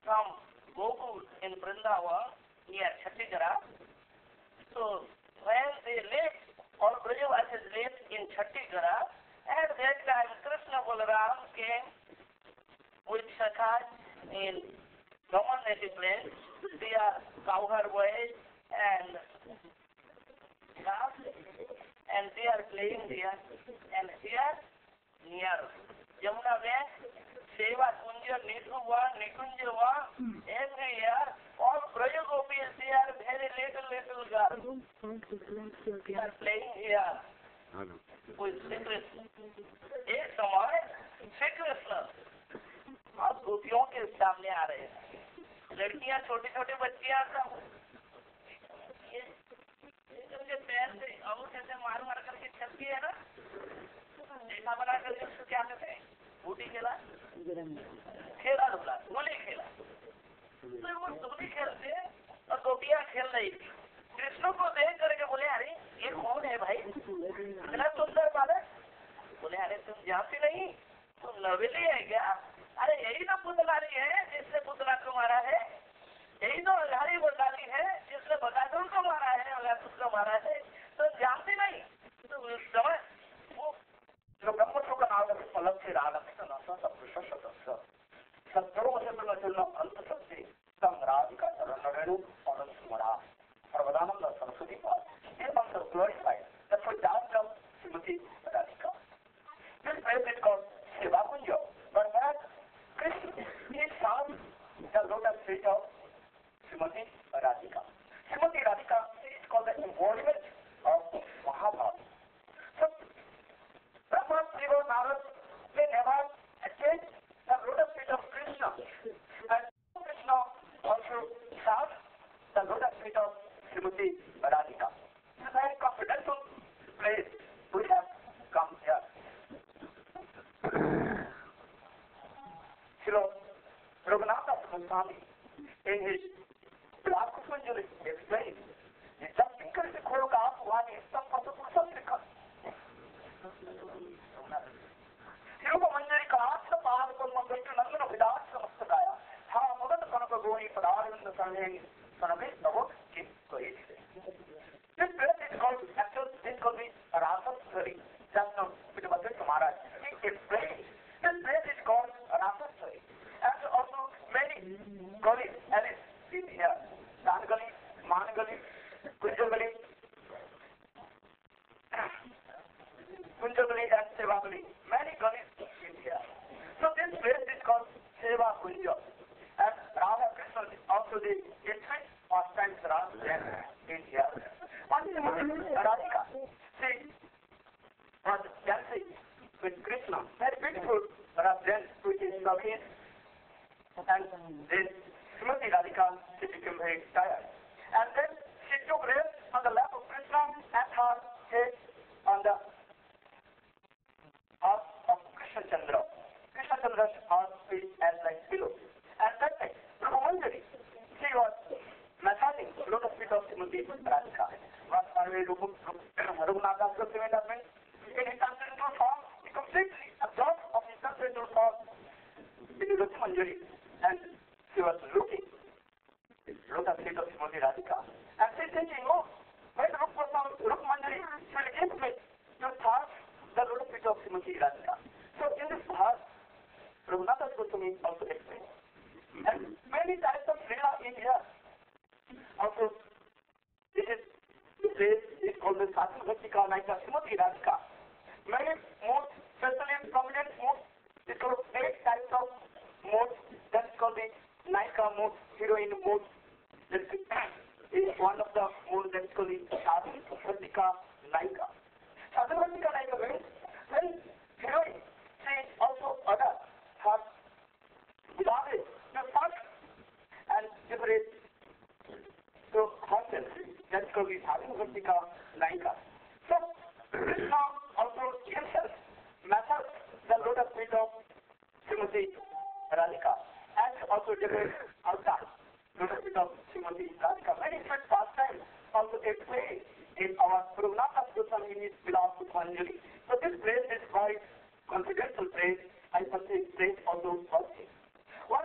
from Gokul in Vrindavan near Chhattisgarh. So when they lived, all Brajavasis lived in Chhattisgarh, at that time Krishna Balaram came with Sakhas in common native place. They are cowherd boys and calves, and they are playing there. And here near Yamuna bank, Seva Kunja, Nikunja, every year, all Braja Gopis, they are very little girls. They are playing here with Shri Krishna. एक समय श्री कृष्ण और गोपियों के सामने आ रहे हैं, लड़कियां छोटी छोटी बच्चियां सब उनके पैर से अंगूठे से मार करके छपकी है ना, ऐसा बना करके उसको क्या कहते हैं, बूटी खेला धुला गोली खेला। तो वो गोली खेलते और गोपियां खेल रही थी। कृष्ण को देख करके बोले, अरे ये कौन है भाई, इतना सुंदर बालक। बोले, अरे तुम जानती नहीं, तुम नवेली है क्या? अरे यही तो पुतलारी है जिसने पुतला को मारा है, यही तो अल्हारी बंगाली है जिसने बगादुर को मारा है, अगासुर को मारा है। तो जानती नहीं। तो उस समय वो जो ब्रह्मचर्य का नाम फलक से राग राधिका रेणु और स्मरा सर्वदानंद सरस्वती पाद ये मंत्र glorified. That's why that comes Srimati Radhika. This place is called Seva Kunja. But that Krishna is found the lotus feet of Srimati Radhika. Srimati Radhika is called the embodiment of Mahabharata. So Brahma, Shiva, Narad, they never attained the lotus feet of Krishna. And Krishna also found the lotus feet of Srimati Radhika. It's a very confidential place we have come here. Srila Raghunatha Goswami in his Prabhupada explains, जब टिकर से खोल का आप वहाँ निस्तम पद पुरुषम लिखा तिरुपति मंजरी का आठ पाद को मंगल नंदन विदास समस्त गाया था मगन कनक गोनी पदारविंद संहेन सनभे नवो कित कोई This place is called, actually this could be Rasaswari. Just now, Mr. Bhadrath Maharaj, he explained. This place is called Rasaswari. And also many gullies, alleys in here. Dan Gully, Man Gully, Kunja Gully, and Seva Gully. Many gullies in here. So this place is called Seva Kunja. And Radha Krishna also the infant pastimes Radha in here. Radhika, see, was dancing with Krishna, very beautiful, dance which is loving, and then Srimati Radhika, she became very tired. And then she took rest on the lap of Krishna and her head on the heart of Krishna Chandra. Krishna Chandra's heart is as like pillow. And that time, Brahmanjari, she was massaging lotus feet of Srimati Radhika. Raghunatha Goswami in his transcendental form, he completely absorbed of his transcendental form in the Manjari, and she was looking at lotus feet of Srimati Radhika. And she thinking, oh, when Rupa Manjari will give me to touch the lotus feet of Srimati Radhika. So in this part, Raghunatha Goswami also explained. And many types of Leela in here. Also, this is place is called the Sadhu Bhaktika like the Srimati Radhika. Many modes, especially prominent modes, is called 8 types of modes. That's called the Naika mode, heroine mode. That is one of the modes that's called the Sadhu Bhaktika Naika. Sadhu Bhaktika Naika means when heroine, she is also other, her beloved, the first and separate to herself. That's called the Sadhu Bhaktika Naika. So, Krishna also himself matters the lotus feet of Srimati Radhika and also decorates outside lotus feet of Srimati Radhika. Many such pastimes also take place in our Raghunatha Goswami in his beloved Manjari. So this place is quite confidential place. I must say place also. Once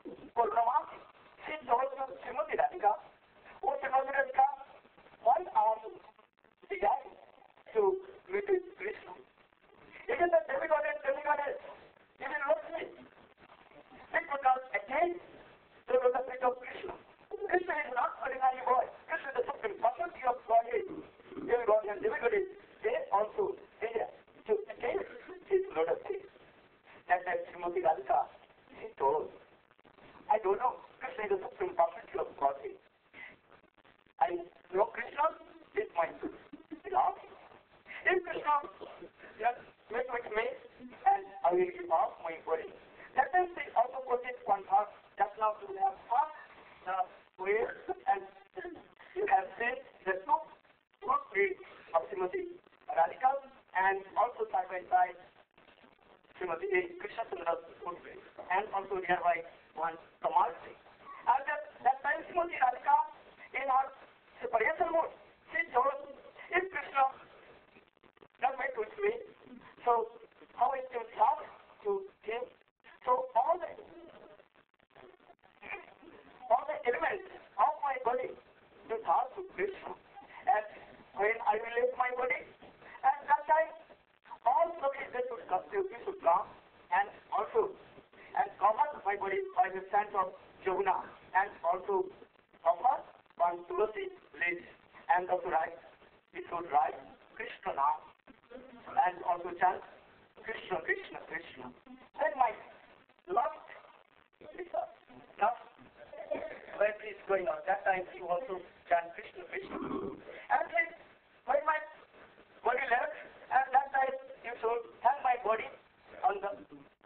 Purnama, she told Srimati Radhika, oh Srimati Radhika, why are you desiring to meet with Krishna? It is a demigod, it is not me. It would not attain to the feet of Krishna. Krishna is not ordinary boy. Krishna is the supreme personality of Godhead. Demigod and demigods, they also desire to attain his lotus feet. That Srimati Radhika, she told, I don't know, Krishna is the supreme personality of Godhead. I know Krishna is my love. If Krishna just make with me, and I will give off my body. That time they also project one thought, just now to have thought the way, and you have seen the two breeds of Srimati Radhika, and also side by side Srimati Krishna Sundar's foot breed, and also nearby one Kamal tree. And that time Srimati Radhika, in her separation mode, she told, if Krishna not met with me, so how is to talk to him? So all the elements of my body to talk to Krishna. And when I will leave my body, at that time, all the they should come and also and cover my body by the sands of Jamuna, and also offer one tulsi leaves, and also write, it should write Krishna now, and also chant Krishna, Krishna, Krishna. Then my last when is going on, that time you also chant Krishna, Krishna. And then when my body left, at that time you should hang my body on the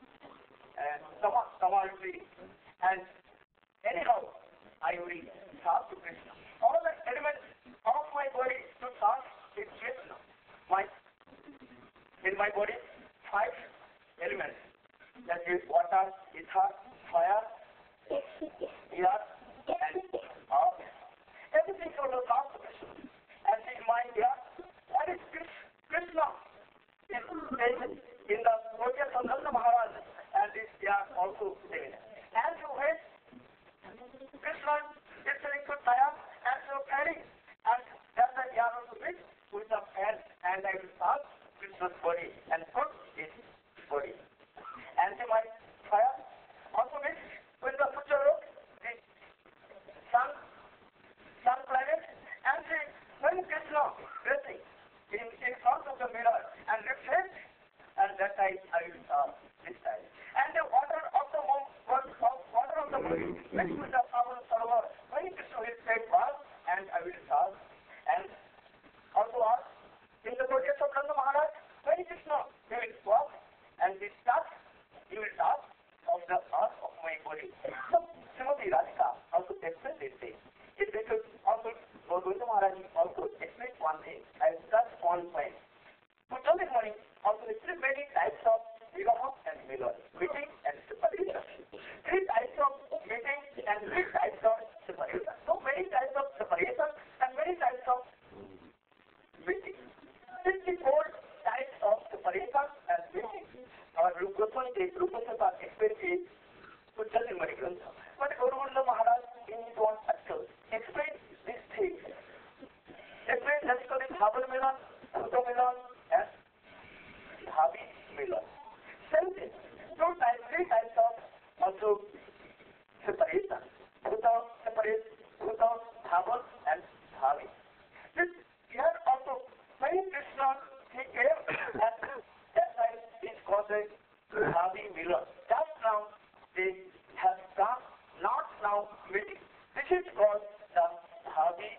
Tamal tree. And anyhow, I will talk to Krishna. All the elements of my body to talk with Krishna. In my body, 5 elements. That is water, ether, fire, air, and earth. Everything should be talk to Krishna. And in my ear, that is Krishna. In the Gaudiya Sandhana Maharaj, and this ear also there. And you heard Krishna is selling to Taya, and so carrying. And that's the ear also mixed with the fan, and I will pass Krishna's body and put his body. And my fire also mixed with the future road, the sun planet, and when Krishna dressing in front of the mirror and reflect, and that time I will this time. And the water of the moon mixed with the power server, when Krishna will take bath, and I will start. And also ask in the project of Nanda Maharaj, when Krishna will walk, and this stuff, he will talk of the earth of my body. So Srimati Radhika also explained this thing. If they could also, Gaudiya Maharaj also explained one thing, I will touch one point. But early morning, also there are many types of vivaha and milan, meeting and separation. 3 types of meeting and 3 types of separation. So many types of separation and many types of meeting. 54 types of separation and meeting. Our Rupa Goswami explained it to tell in my grantha. But Gaudiya Maharaj in his own article explained these things. Explained that is called Bhavan Milan, Bhuta Milan, and Bhavi Milan. Same thing. 3 types of also separation. Bhuta, separate, Bhuta, Bhavan, and Bhavi. This here also, when Krishna he came, and that time is called a Bhavi Milan. Just now they have come, not now meeting. This is called the Bhavi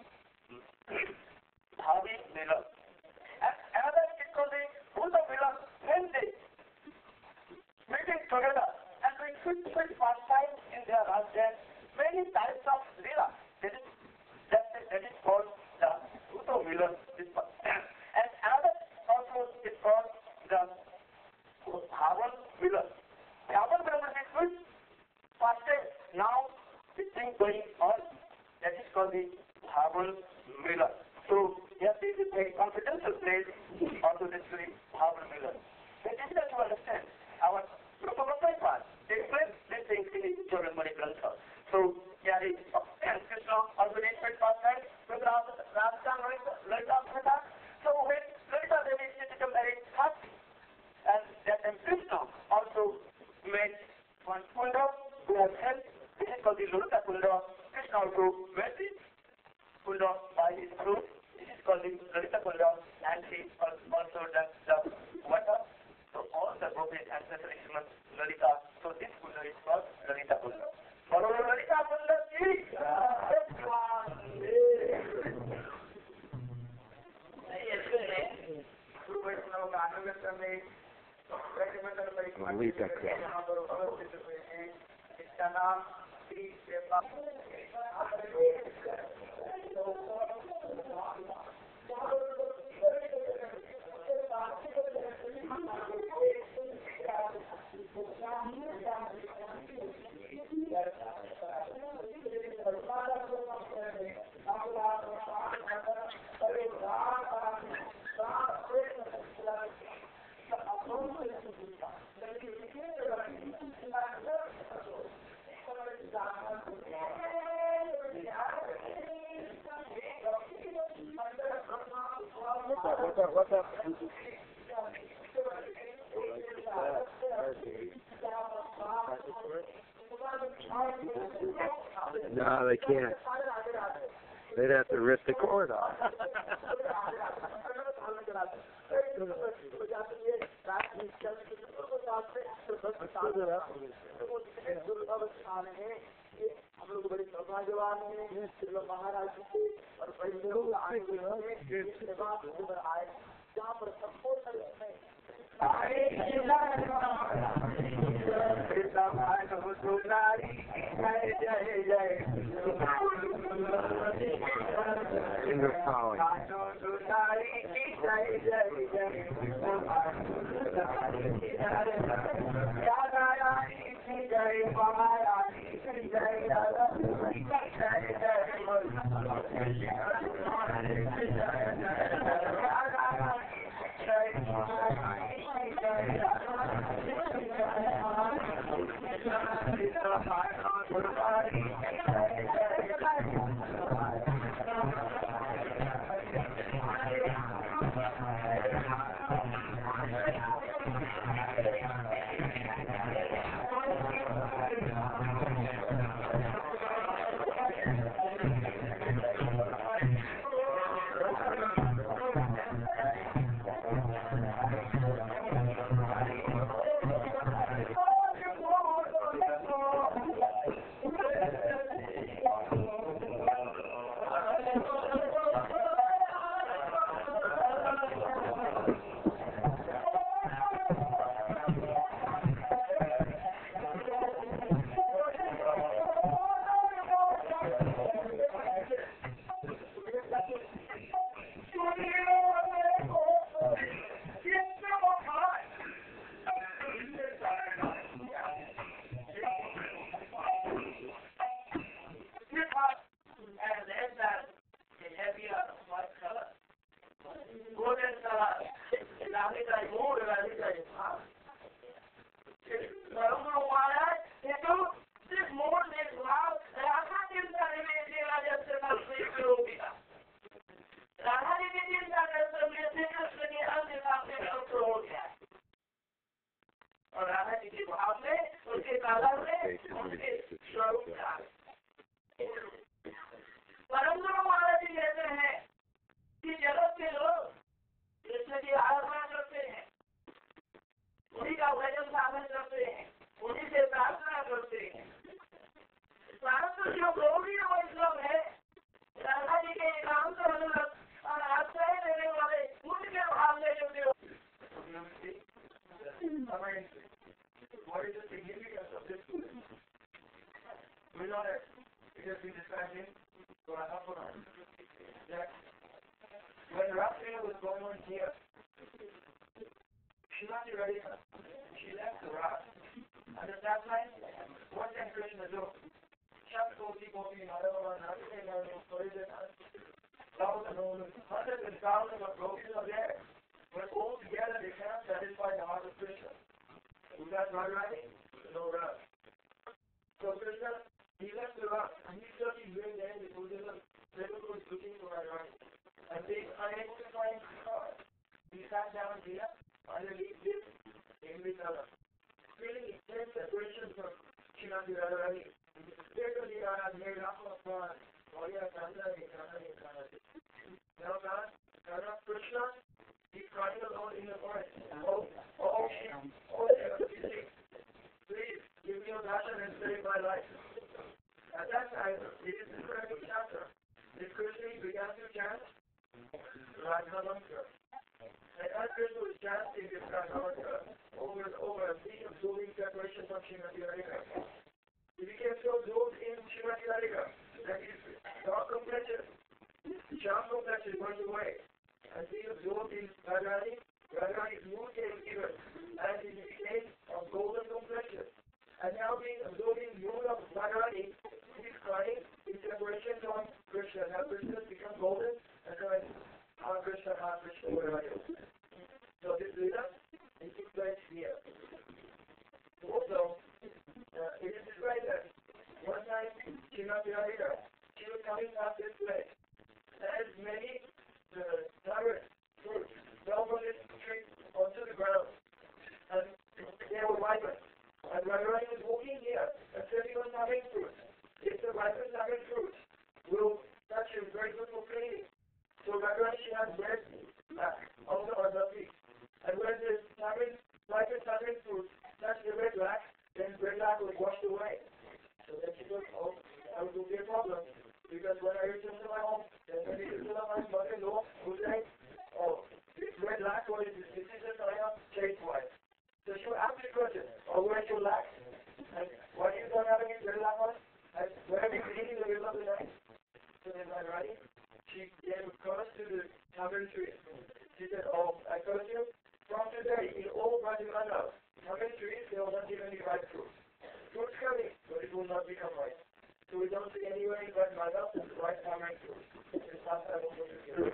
Milan. And another is called the Bhuta Milan. When they meeting together and doing sweet pastime in their Rajya, many types of lila. That is called the Bhuta Milan. And another also is called the Bhavan Milan. Bhavan Milan is sweet pastime. Now this thing going on, that is called the Bhavan Milan. So yes, this is a confidential place, also this is the Bhavan Milan. It is difficult to understand. Our Rupa Goswami explains these things in his Chauramani Granth. So, yeah, and Krishna also named partner with Radha Lalita. So when Lalita Devi became very happy, and that time Krishna also made one kunda who has helped. This is called the Lalita Kunda. Krishna also made this kunda by his fruit. This is called the Lalita Kunda, and he also does the water. So all the gopis and especially Lalita. So this kunda is called Lalita Kunda. Follow Lalita Kunda ji. इसका नाम Shri What's up? No, they can't. They'd have to rip the cord off. हम लोग बड़े सौभाग्यवान हैं महाराज जी और बड़े लोग आए जहाँ पर सबको Srimati Radharani. Literally, I have made up of Maria Kandari. Now, Radha Krishna, he's crying alone in the forest. Please give me a darshan and save my life. At that time, it is described in chapter. This Krishna began to chant Radha Mantra. And as Krishna was chanting this Radha Mantra over and over, he absorbing separation from Srimati Radhika. He became so absorbed in Srimati Radhika that his dark complexion, sharp complexion went away. As he absorbed in Radharani, Radharani's mood came even, and he became of golden complexion. And now being absorbed in the mood of Radharani, he's crying in separation from Krishna. Now Krishna has become golden and crying, Hare Krishna, where are you? So this Lila, it took place here. Also, it is described that one time, Srimati Radhika, she was coming past this place. As many tamarind fruits fell from this tree onto the ground, and they were ripened. And Radharani was walking here and sitting on tamarind fruits. If the ripened tamarind fruits will touch you, very good for cleaning. So Radharani, she had bread on the feet. And when the ripened tamarind fruits touched the red black, then red black was washed away. So then she thought, oh, that would be a problem. Because when I return to my home, then when I return to my mother-in-law, who say, oh, it's red black or is this is a chase white. So she would ask the question, oh, where's your lack? And why you don't have any red black on? And where have you been eating in the middle of the night? So then Radharani, she gave a curse to the tamarind tree. She said, oh, I curse you. From today, in all Brajamandal, tamarind trees, they will not give any ripe fruit. Fruit's coming, but it will not become ripe. So we don't see anywhere in Brajamandal the right tamarind fruit. It's not that also together.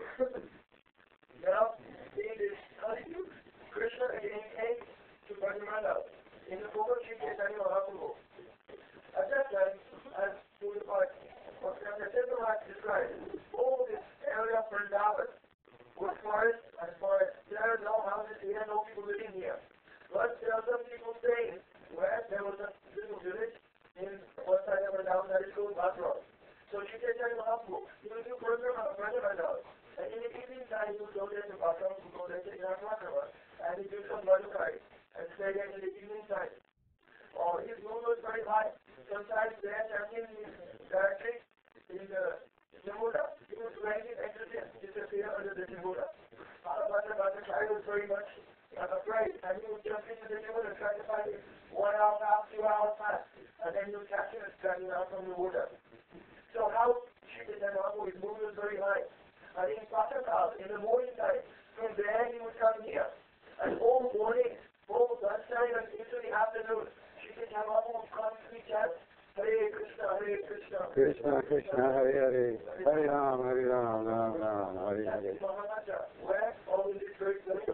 Now, in this Kali-yuga, Krishna again came to Brajamandal in the form of Sri Chaitanya Mahaprabhu. At that time, as Purupad, what Chaitanya Mahaprabhu described, all this area of Vrindavan was forest and forest. There are no houses here, no people living here. But there are some people staying where there was a little village in one side of Vrindavan that is called Mathura. So Sri Chaitanya Mahaprabhu, he would do program of Vrindavan. And in the evening time, he would go there to Mathura, to go there to Mathura, and he would do some Madhukari and stay there in the evening time. Oh, his mood was very high. Sometimes they are chanting directly in the Jamuna. He was wearing his exorcism, disappear under the Jamuna. Bhattacharya was very much afraid, and he would jump into the Jamuna, try to find him 1 hour past, 2 hours past, and then he would catch him and drag him out from the water. So how Sri Chaitanya Mahaprabhu, his mood was very high. And in Pratakal, in the morning time, from there he would come here. And all morning, all lunchtime, and into the afternoon, Sri Chaitanya Mahaprabhu would constantly chant, Hare Krishna, Hare Krishna. Krishna, Krishna, Hare Hare. Hare Ram, Hare Ram, Ram Ram, Hare Hare. Mahamatra, where all of these very places,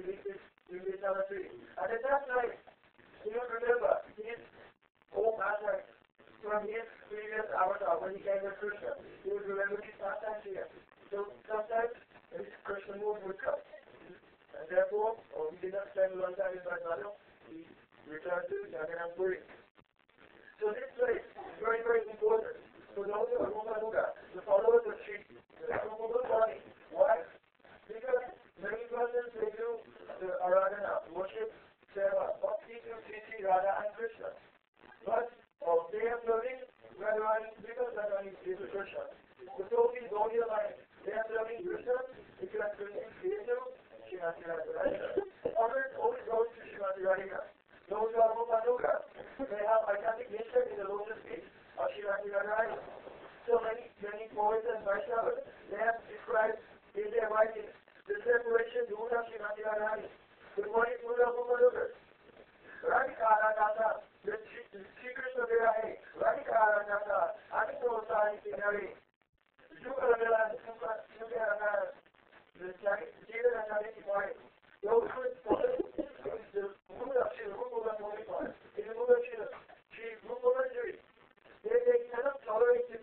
you meet our tree. And at that time, you know, remember, his old pastimes from his previous avatar, when he came to Krishna, he would remember his pastimes here. So sometimes, his Krishna mood would come. And therefore, he did not spend a long time in Brajmandal, he returned to Jagannath Puri. So this place is very, very important for those of Rupa, the followers of Sri Rupa Goswami. Why? Because many persons, they do the Aradhana, worship, Seva, Bhakti to Sri Radha and Krishna. But they are serving Radharani because Radharani is Krishna. The Gopis don't realize they are serving Krishna because Krishna is creator, Srimati Radharani. Others always go to Srimati Radharani. Those who are Rupa, they have identical nature in the lotus feet of Srimati Radharani. So many poets and Vaishnavas, they have described in their writings the separation due of Srimati Radharani. Good morning, Buddha Rupa. Radhika Radhata, the Sri Krishna Virahe, Radhika Radhata, Adito Sari Sinari, Yuga Milan, Yuga Milan, the Jiva Radharani Point. Those who the Buddha Sri Rupa Goswami, in the Buddha Sri Rupa Manjari, they cannot tolerate the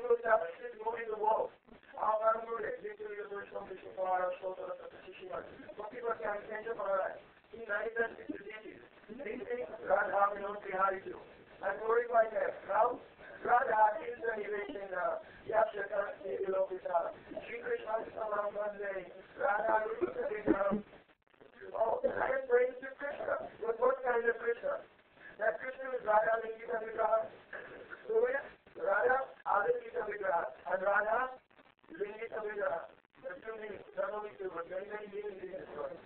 to establish His rule in the world. Our Lord is literally the first foundation for our soul to what people can change of our life. He manifests His diseases. These things God has known Bihari to. And glorify Him. Now, God is the elevation Yashaka Devilopita. Sri Krishna is around one day. Radha is the Vikram. Oh, I am praying to Krishna. But what kind of Krishna? That Krishna is Radha Lingita Vigraha. So Radha Adikita Vigraha. And Radha Lingita Vigraha. The two meanings, not only two, but many meanings in this story.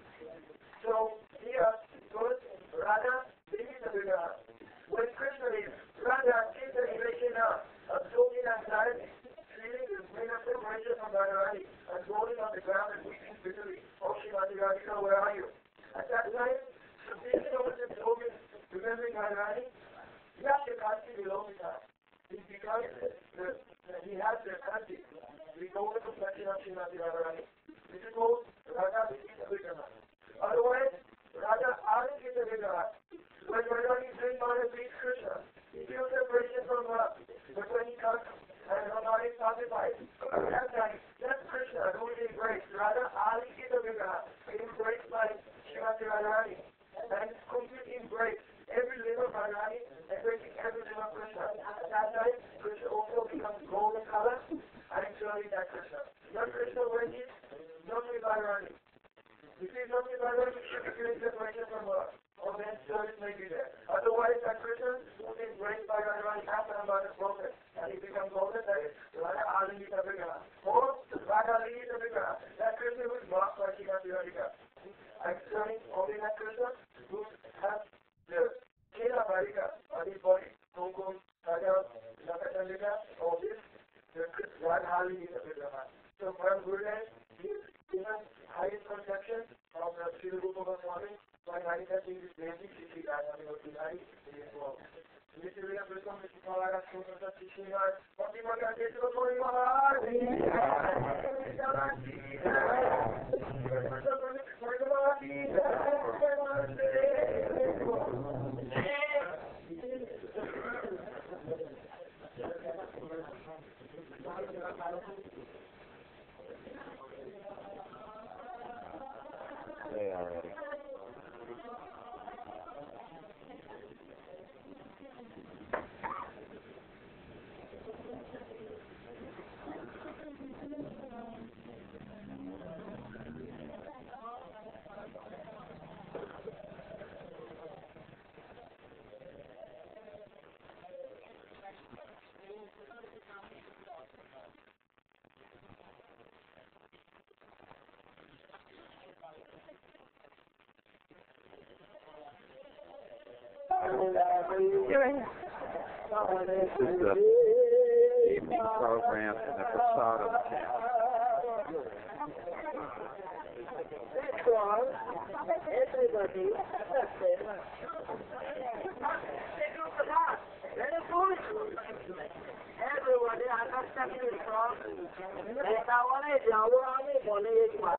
So here, goes Radha Lingita Vigraha. When Krishna is Radha is the elevation of soul in anxiety, feeling the pain of separation from Radharani, and rolling on the ground and weeping bitterly. Oh, Shrimati Radhika, where are you? At that time, the feeling of the soul is remembering Radharani. Yashakati Vilomita. He becomes he has the kanti. We go with the reflection of Shrimati Radharani. This is called Radha Vikita Vigraha. Otherwise, Radha Adikita Vigraha. When Radharani is doing Maya please Krishna, he feels separation from love. But when he comes and Radharani is satisfied, at that time, that's Krishna who is embraced. Radha Adikita Vigraha, embraced by Shrimati Radharani. And completely embraced every limb of Radharani, embracing every limb of Krishna. At that time, Krishna also becomes golden color, and eternally that Krishna. Not Krishna when he is not with Radharani. If he is not with Radharani, he should be feeling separation from love. Or then service may be there. Otherwise, that Krishna who is embraced by Radharani after about the prophet, and he becomes golden, that is Radha Alingita Vigraha. Or Radha Alingita Vigraha, that Krishna who is marked by Shrimati Radhika. And serving only that Krishna who has the Kela Radhika on his body, Gokul, Radha, Lakatandika, all this, the Radha Alingita Vigraha. So, Param Gurudev gives the highest conception of the Sri Rupa Goswami by manifesting this deity, Shri Radha Bihari, in this world. This is the first one, Mr. Palaga, Srimata Shishimar, Fatima Gandhi, Sri Mahari, They already. This is the evening program in the Prasadam camp. everybody, everybody understands this song. And I want to know what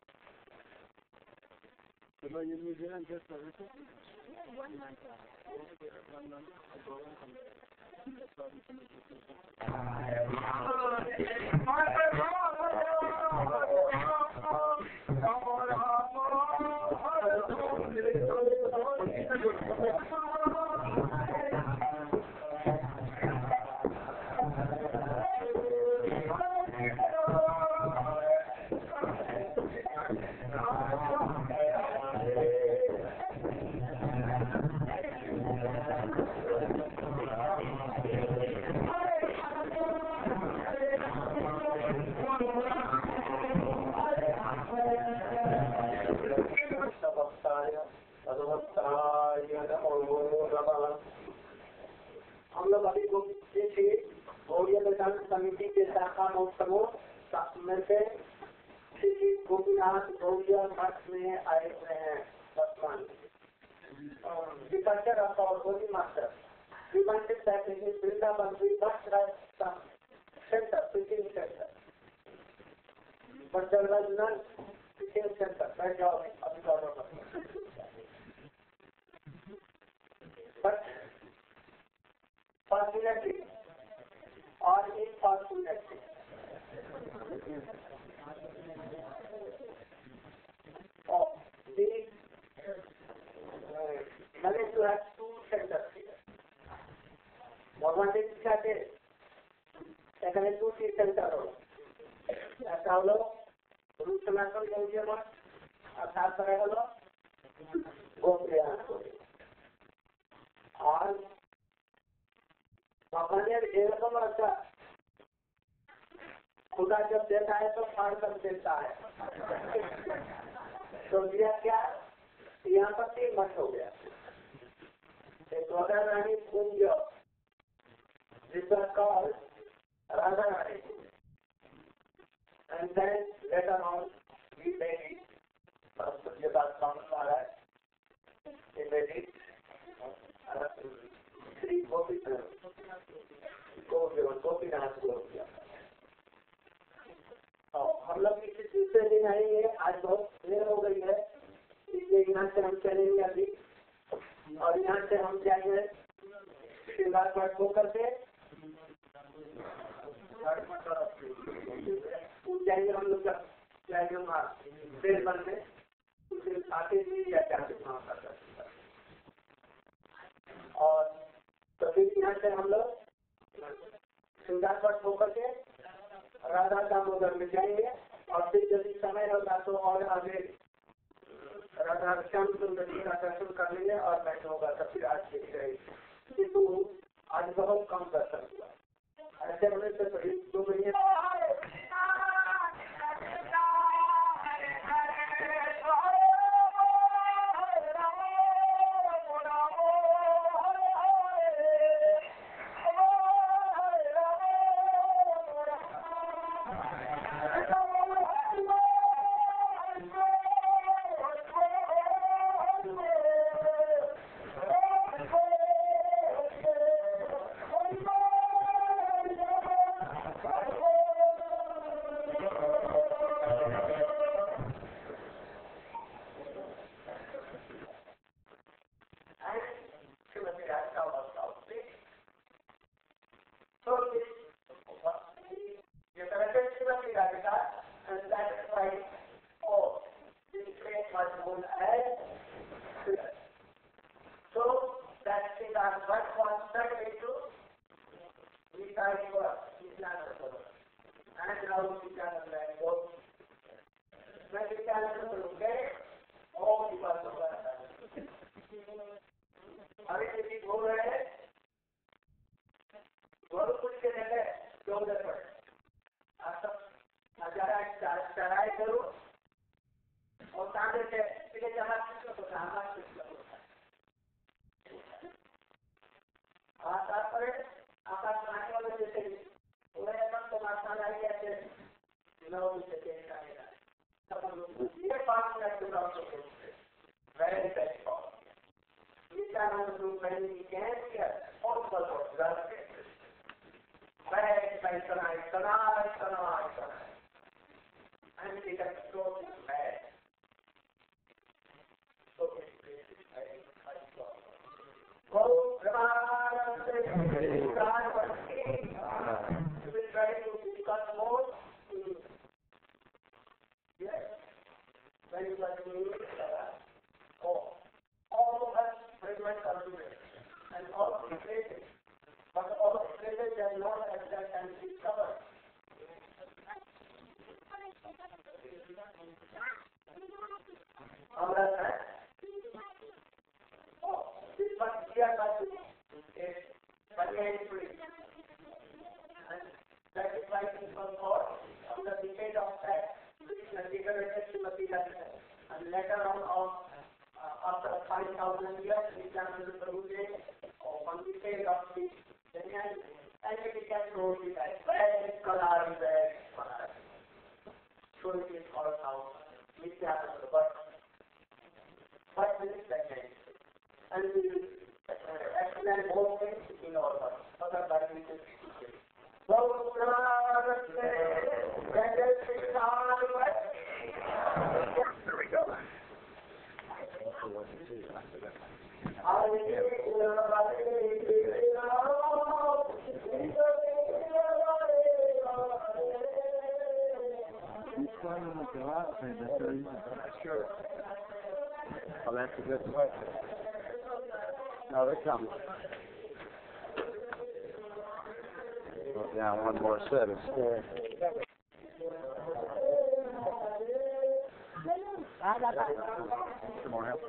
हम लोग अभी थे गौड़िया दर्शन समिति के शाखा महोत्सव में से श्री गोपीनाथ गौड़िया मठ में आए हुए हैं वर्तमान dependent of our holy master dependent that in Vrindavan we must write some centre preaching centre but there was none preaching centre बैठ जाओ अभी order but fortunately or unfortunately Managed to have two centers here. One is Saturday. Second is 2 center. That's how low. Root Samantha Museum of South Paragalo. Go और भगवान एरकम अच्छा खुदा जब देता है तो फाड़ कर देता है तो दिया क्या यहाँ पर 3 मठ हो गया एक राधा रानी कुंज जिसका call Radha Rani and then later on we made it ये बात समझ आ रहा है we made it Shri Gopinath को किया हम लोग किसी दूसरे दिन आएंगे आज बहुत देर हो गई है इसलिए यहाँ से हम चलेंगे अभी और यहाँ से हम जाएंगे श्रृंगार पाठ होकर के जाएंगे हम लोग जब जाएंगे वहाँ देर बन में उस दिन आते भी या जाते वहाँ कर और तो फिर यहाँ से हम लोग श्रृंगार पाठ होकर के राधा दामोदर में जाएंगे और फिर यदि समय होगा तो और आगे राधा श्याम सुंदर जी का दर्शन कर लेंगे और बैठे होगा तो फिर आज की रहेगी किंतु आज बहुत कम दर्शन हुआ ऐसे होने से 2 महीने Sure. Well, that's a good question. No, they're coming. Go down one more set of stairs. Some more help.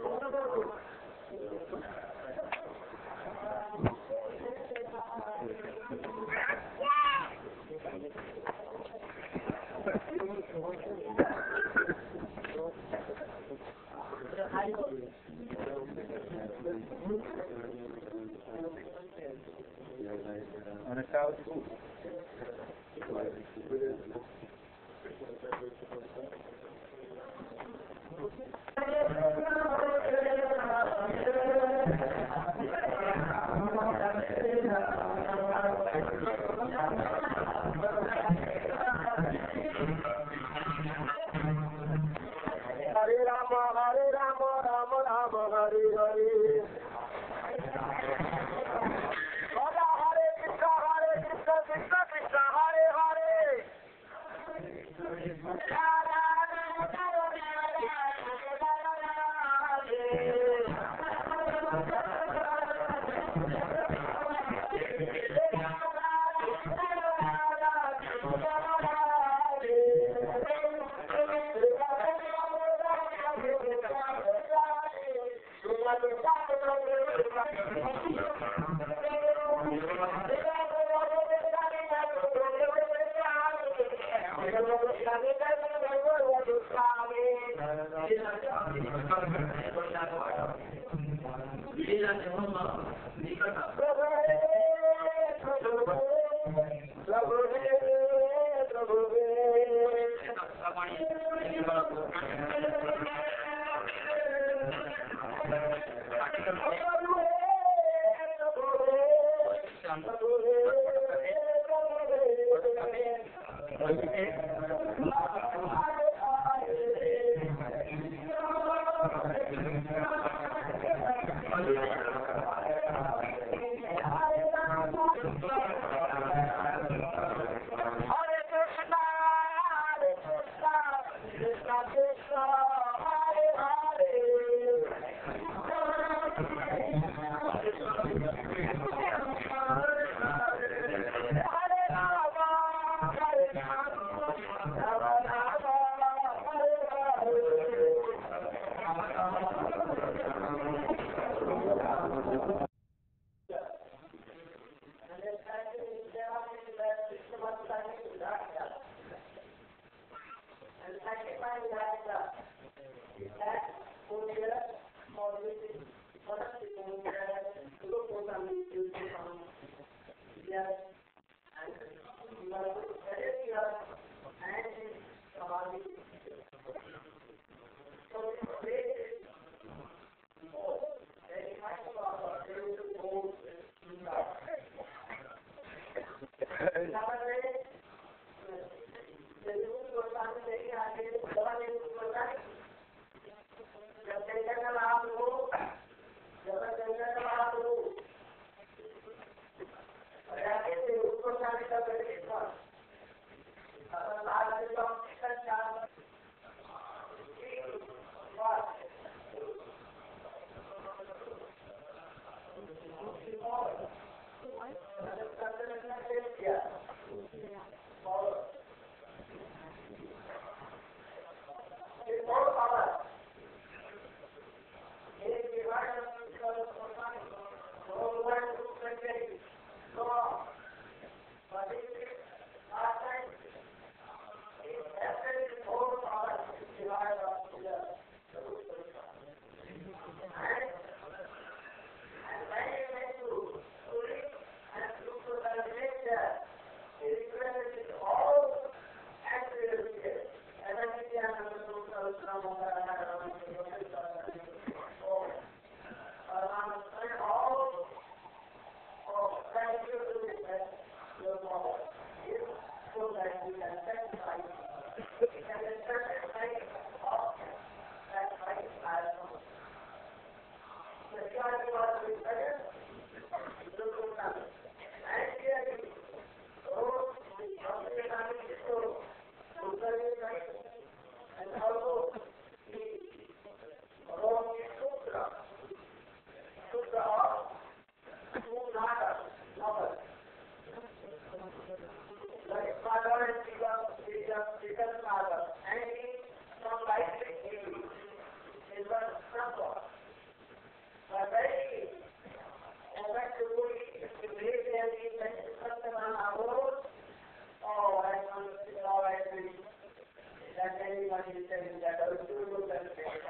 everyone is saying that our Guru will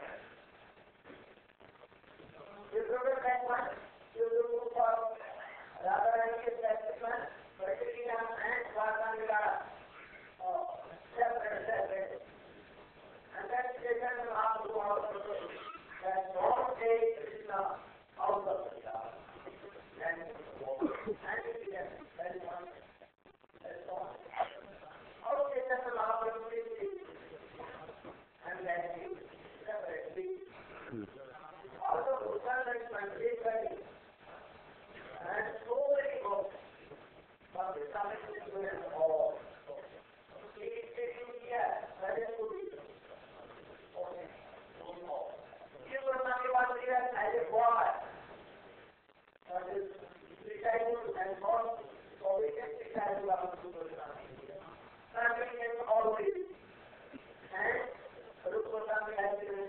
you remember that one? You look for Radharani festival, Bhattacharya and Swadhanagara. Separate. And that taken out to our that don't take Krishna out of the jar. And yes, that is one. That is all. How taken out of the and then you separately. Also, Buddha is very and so many books, but the summit is doing all. He is taking yes, that is good. Okay, no more. You will not be able to do that as a boy. That is, recital and God, so we can recite about the Buddha. Something is always, and Rupa Sami has been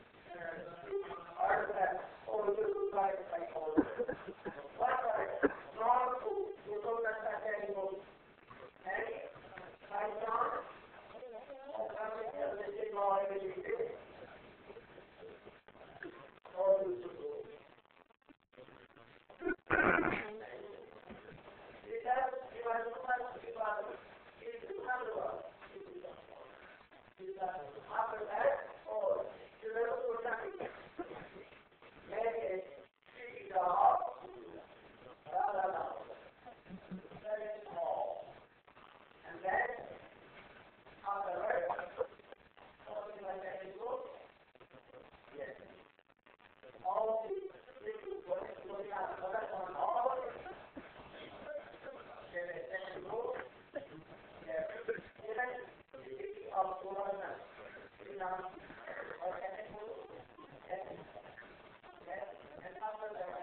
or that all the life like all what are not to don't understand anymore and I don't this is all I will do all to do because you are so much about it is not about after that or you will do something and then, afterwards, something like that is good. Yes. All the little points going out on all there is then good. Yes. Even of Purana, or and after that,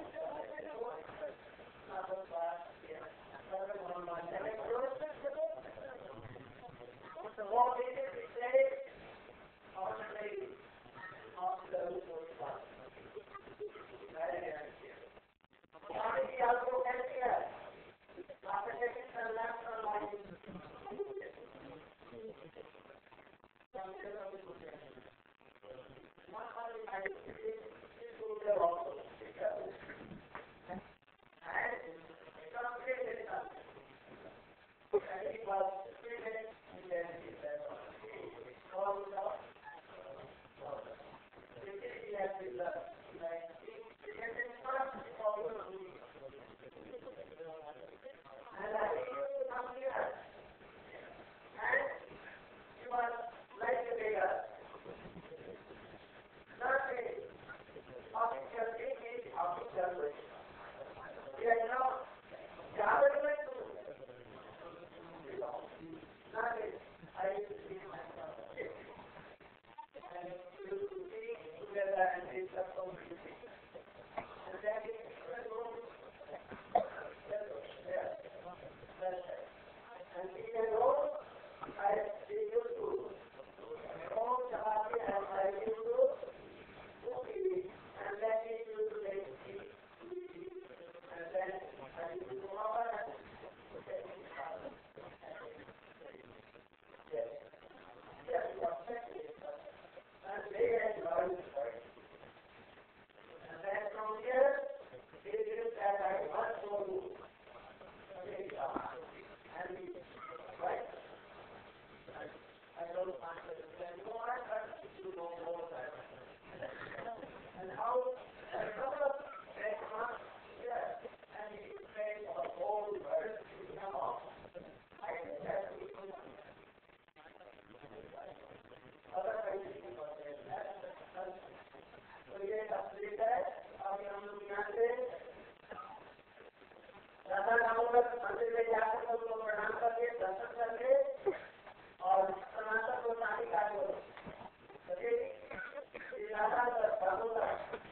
what did it say? Only of the Lord. Only the other can hear. After taking the left or right. Not only I see the also. मंदिर में जाकर उनको प्रणाम करके दर्शन करके और सनातन गोस्वामी का जो Radha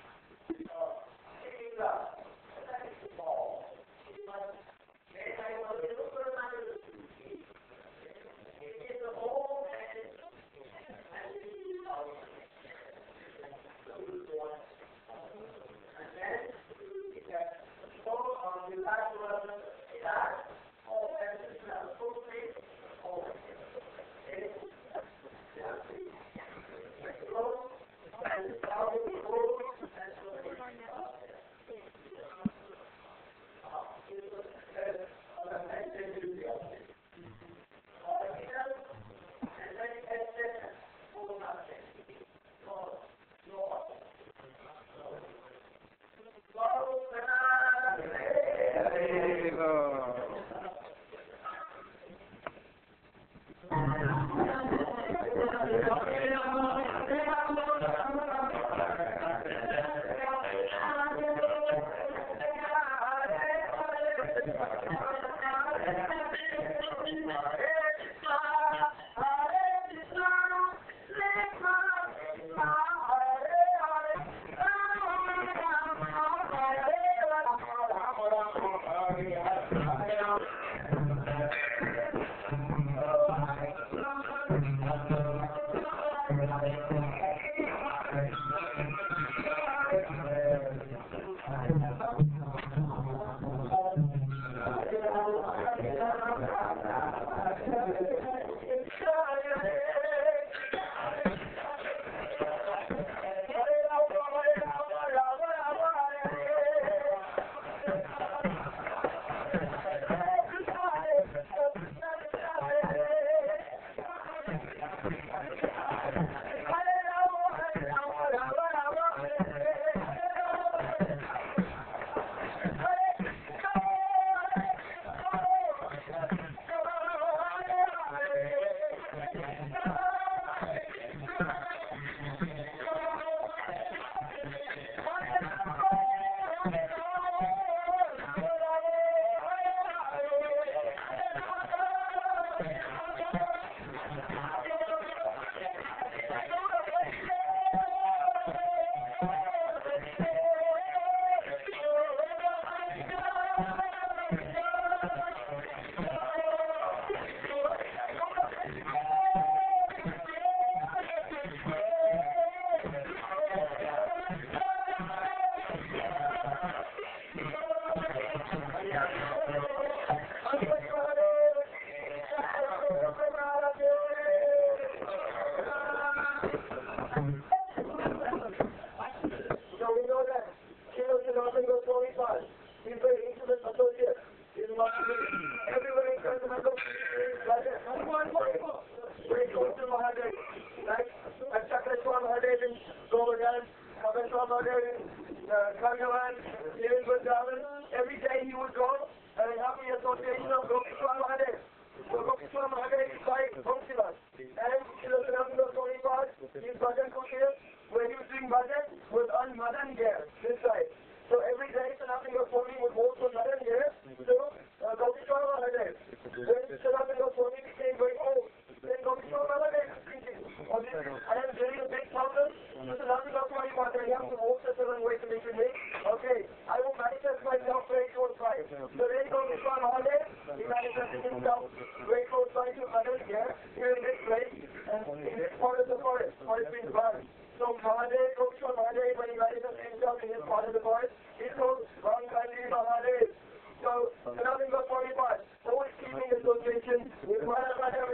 Every day he would go and have the association of Gopishwar Mahadev. So Gopishwar Mahadev is like Gopishwar. And Shilasananda Swami Pad, his bhajan kutir, where he was doing bhajan, was on Madan here, this side. So every day Sanatana Goswami would walk from Madan here to Gopishwar Mahadev. When Sanatana Goswami became very old, then Gopishwar Mahadev was preaching. And during the big problem, Sanatana Goswami Pad, you have to walk a certain way to make it make. Okay, I will manifest myself very close by. So then Gopishwar Mahadev, he manifested himself very close by to others here in this place, and in this part of the forest means Van. So Mahadev, Gopishwar Mahadev, when he manifested himself in this part of the forest, he's called Vankali Mahadev. So, Sanatana Goswami Pad, always keeping association with Mahadev,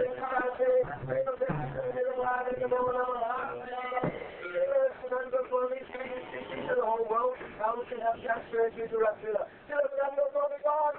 Sanatana Goswami is giving his teaching to the whole world, how we can have transparency to Rasila. Sanatana Goswami Pad,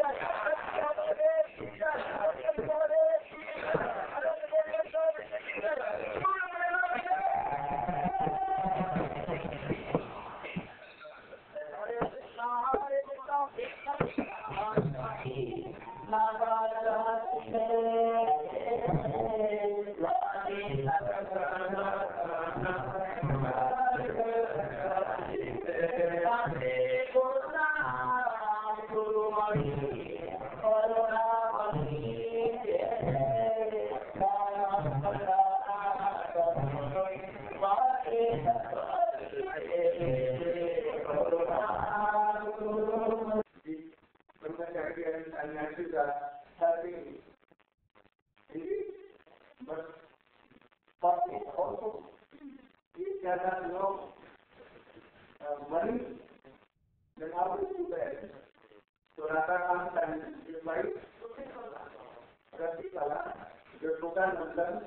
money, then how to do that? So Radha comes and his wife, Rasikala, the Gopanandan,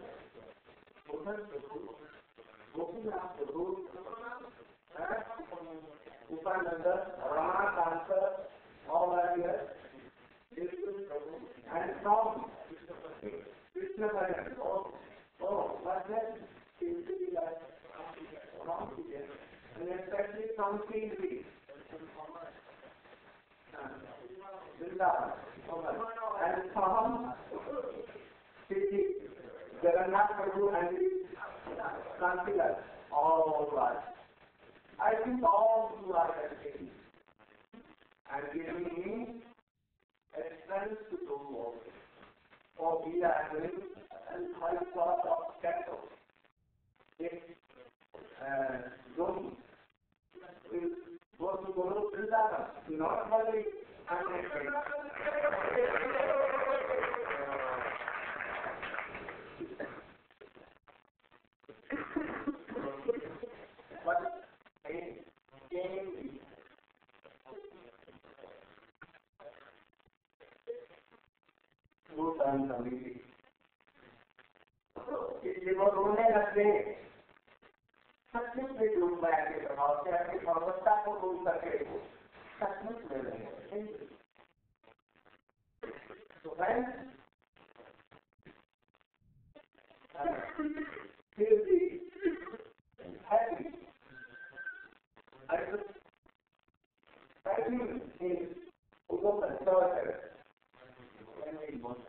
Gopinath Prabhu, Upananda, Rama Kansa, all are here, and from Krishna Bhajan. Oh, what's that? Seems to be like and especially from Sindhi, Vrindavan, and from Sindhi, Jagannath Prabhu and Kantilal, all right. I think all you are helping and giving me a strength to do more. For we are doing and high sort of cattle. Go to Guru Vrindavan, not only इसलिए वो रोने लगते सचमुच में डूब गया के प्रभाव से अपनी गुणवत्ता को डूब करके सचमुच में रहे। तो फिर भी happy. Happy is also conservative and emotional.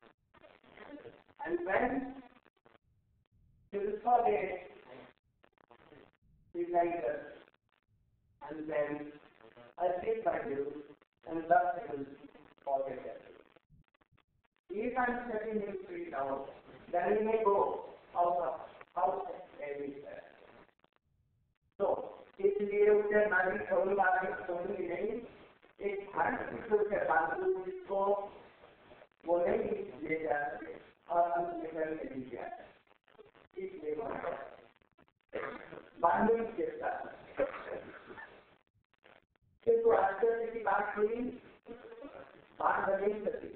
And when you discover it, you like it, and then I think I do, and thus I will forget it. If I'm setting him free now, then he may go out everywhere. So, इसलिए उसे नारी छोड़ नहीं एक भारत के बाबू को वो नहीं ले जा सकते और हम निकल नहीं जा इसलिए बांधने के साथ तो आजकल की बात हुई बात नहीं सकती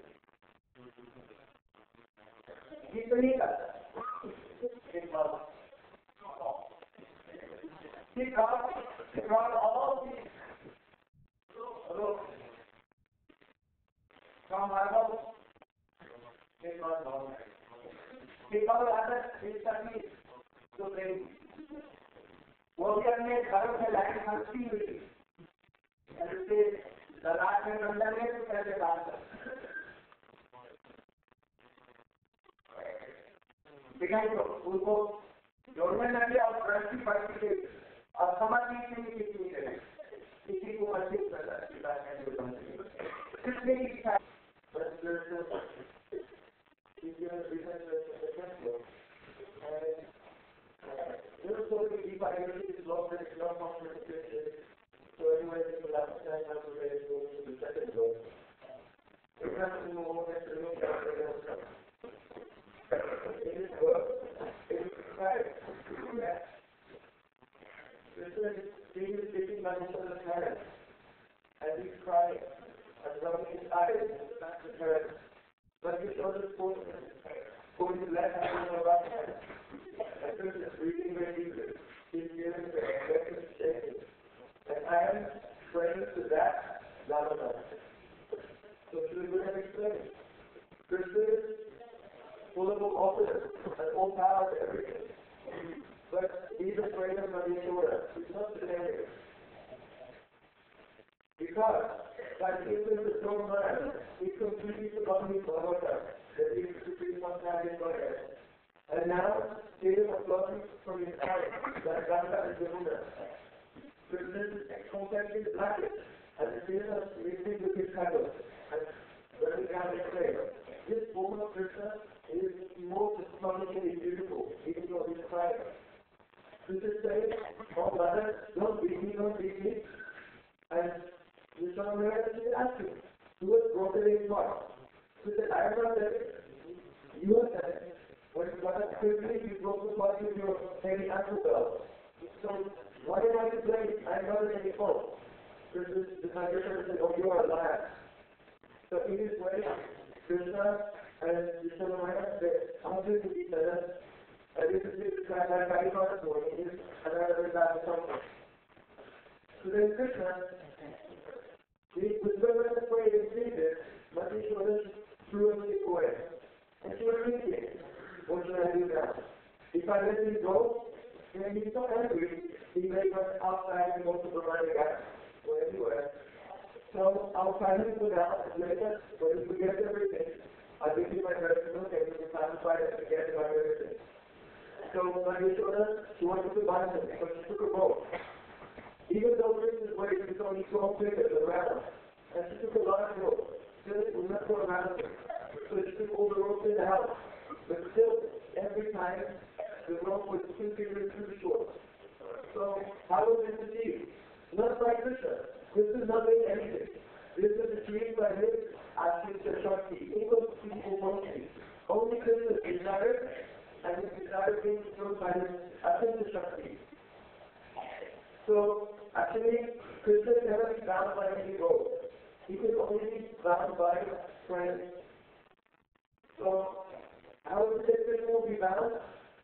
जितनी का because all these from our house, because other studies, so they वो भी अपने घरों में लाइन खर्ची हुई ऐसे दलाल में मंडल में तो कैसे बात कर दिखाई तो उनको जोड़ने लगे और प्रगति बढ़ती गई और समझ नहीं कितनी करें किसी को अच्छी कितने की इच्छा and he cried and rubbing his eyes back to her. But he showed his foot, put his left hand on the right hand. And he was breathing very deeply. His ears were very shaking. And I am praying to that Ramadan. So she was going to explain. Krishna is full of office and all power and everything. But he's afraid of Madheshwara. He's not the because by giving the throne man, he completely forgot his Bhagavatam, that he used to be one man in prayer. And now, he is applauding from his heart, that Ganga is the Buddha. Krishna is completely black, and he is listening to his shadow, and very kind of prayer. This woman of Krishna is most astonishingly beautiful, even though he is crying. Krishna says, oh brother, don't beat me, and you saw me and asked him, who was broken in heart? He said, I am not there. You are there. When you got up quickly, you broke the body of your heavy Africa. So, why am I to blame? I am not in any fault. Krishna, the Sanskrit said, oh, you are a liar. So, in this way, Krishna and Vishnu they answered to each other. And this is the very first one. It is another bad something. So then Krishna, he was very afraid of Jesus, but he was threw him away. And she was thinking, what should I do now? If I let him go, and he's so angry, he may go outside and go to the right guy, or anywhere. So I'll try to put out later, when we forget everything, I'll give you my personal and we can satisfy and forget about everything. So when he showed us, she wanted to buy something, but she took a boat. Even though Krishna's way is only 12 figures around, and she took a lot of rope, still it was not going around her. So she took all the ropes in the house. But still, every time, the rope was 2 fingers too short. So, how was this achieved? Not by Krishna. Krishna is not doing anything. This was achieved by his Ashita Shakti. It was people working. Only Krishna desired, and his desire being fulfilled by his Ashita Shakti. So, actually, Krishna never be bound by any goal. He could only be bound by friends. So, how is it that Krishna will be bound?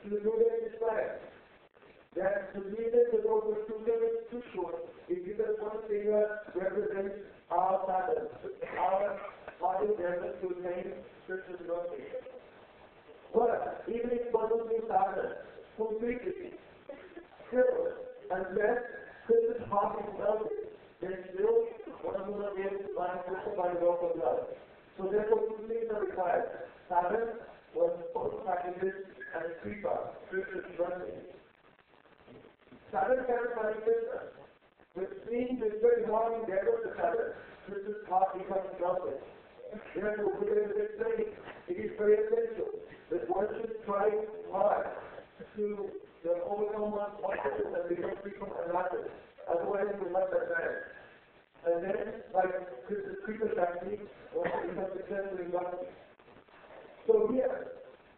the Buddha described that the reason the road was too little, too short, is because one finger represents our sadhana, our body represents to attain spiritual devotion. But even if one of these sadhana completely, still, unless Krishna's heart is melted, then still one will not be able to find Krishna by the work of love. So therefore, two things are required. Sadhana was both practices and kripa, spiritual devotion. Sadhana cannot find Krishna. With seeing this very hard endeavor to sadhana, Krishna's heart becomes melted. Therefore, Buddha is explaining, it is very essential that one should try hard to overcome one's obstacles and become free from anarchy. Otherwise, we must advance. And then, like Krishna's Kripa Shakti, one becomes successful in life. So here,